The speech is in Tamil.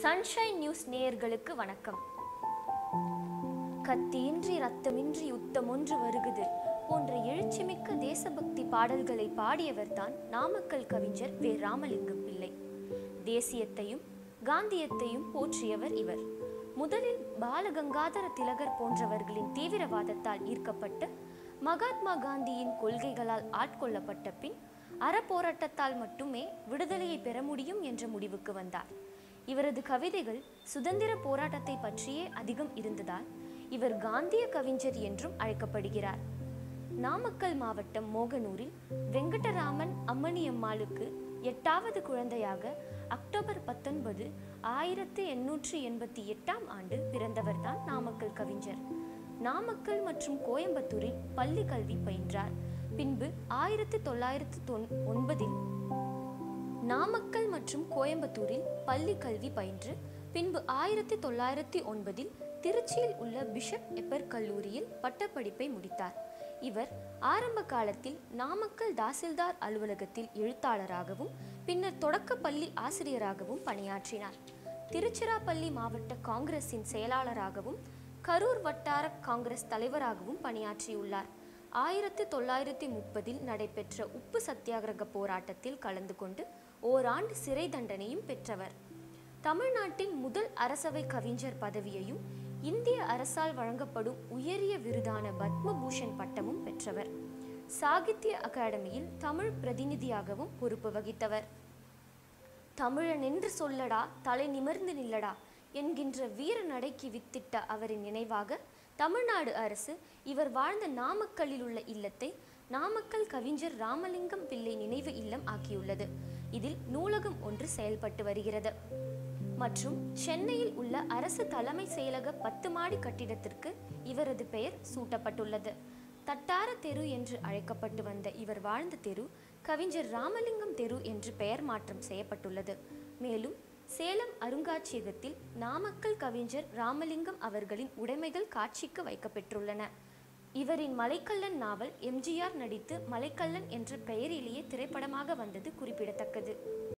சன்ஷைன் நியூஸ் நேயர்களுக்கு வணக்கம். கத்தியின்றி ரத்தமின்றி யுத்தம் ஒன்று வருகுது போன்ற எழுச்சிமிக்க தேசபக்தி பாடல்களை பாடியவர்தான் நாமக்கல் கவிஞர் வே. ராமலிங்கம் பிள்ளை. தேசியத்தையும் காந்தியத்தையும் போற்றியவர் இவர். முதலில் பாலகங்காதர திலகர் போன்றவர்களின் தீவிரவாதத்தால் ஈர்க்கப்பட்டு மகாத்மா காந்தியின் கொள்கைகளால் ஆட்கொள்ளப்பட்ட பின் அறப்போராட்டத்தால் மட்டுமே விடுதலையை பெற முடியும் என்ற முடிவுக்கு வந்தார். இவரது கவிதைகள் சுதந்திர போராட்டத்தை பற்றியே அதிகம் இருந்ததால் இவர் காந்திய கவிஞர் என்றும் அழைக்கப்படுகிறார். நாமக்கல் மாவட்டம் மோகனூரில் வெங்கடராமன் அம்மணியம்மாளுக்கு 8வது குழந்தையாக அக்டோபர் 19, 1888 ஆண்டு பிறந்தவர்தான் நாமக்கல் கவிஞர். நாமக்கல் மற்றும் கோயம்புத்தூரில் பள்ளி கல்வி பயின்றார். பின்பு 1909 நாமக்கல் மற்றும் கோயம்புத்தூரில் பள்ளி கல்வி பயின்று பின்பு 1909 திருச்சியில் உள்ள பிஷப் எப்பர் கல்லூரியில் பட்டப்படிப்பை முடித்தார். இவர் ஆரம்ப காலத்தில் நாமக்கல் தாசில்தார் அலுவலகத்தில் எழுத்தாளராகவும் பின்னர் தொடக்க பள்ளி ஆசிரியராகவும் பணியாற்றினார். திருச்சிராப்பள்ளி மாவட்ட காங்கிரசின் செயலாளராகவும் கரூர் வட்டார காங்கிரஸ் தலைவராகவும் பணியாற்றியுள்ளார். 1930 நடைபெற்ற உப்பு சத்தியாகிரக போராட்டத்தில் கலந்து கொண்டு ஓராண்டு சிறை தண்டனையும் பெற்றவர். தமிழ்நாட்டின் முதல் அரசவை கவிஞர் பதவியையும் இந்திய அரசால் வழங்கப்படும் உயரிய விருதான பத்மபூஷன் பட்டமும் பெற்றவர். சாகித்ய அகாடமியில் தமிழ் பிரதிநிதியாகவும் பொறுப்பு வகித்தவர். தமிழன் என்று சொல்லடா, தலை நிமிர்ந்து நில்லடா என்கின்ற வீர நடைக்கு வித்திட்ட அவரின் நினைவாக தமிழ்நாடு அரசு இவர் வாழ்ந்த நாமக்கல்லில் உள்ள இல்லத்தை நாமக்கல் கவிஞர் ராமலிங்கம் பிள்ளை நினைவு இல்லம் ஆக்கியுள்ளது. இதில் நூலகம் ஒன்று செயல்பட்டு வருகிறது. மற்றும் சென்னையில் உள்ள அரசு தலைமை செயலக 10 மாடி கட்டிடத்திற்கு இவரது பெயர் சூட்டப்பட்டுள்ளது. தட்டார தெரு என்று அழைக்கப்பட்டு வந்த இவர் வாழ்ந்த தெரு கவிஞர் ராமலிங்கம் தெரு என்று பெயர் மாற்றம் செய்யப்பட்டுள்ளது. மேலும் சேலம் அருங்காட்சியகத்தில் நாமக்கல் கவிஞர் ராமலிங்கம் அவர்களின் உடைமைகள் காட்சிக்கு வைக்கப்பெற்றுள்ளன. இவரின் மலைக்கல்லன் நாவல் எம்ஜிஆர் நடித்து மலைக்கல்லன் என்ற பெயரிலேயே திரைப்படமாக வந்தது குறிப்பிடத்தக்கது.